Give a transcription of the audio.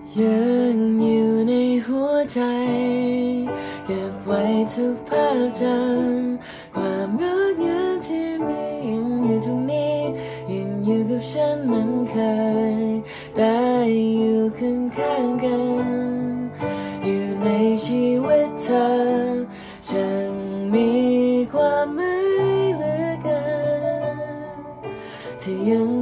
ยังอยู่ในหัวใจเก็บไว้ทุกภาพจำความรักยังที่มียังอยู่ตรงนี้ยังอยู่กับฉันเหมือนเคยได้อยู่ข้างๆกันอยู่ในชีวิตเธอฉันมีความหมายเหลือเกินที่ยัง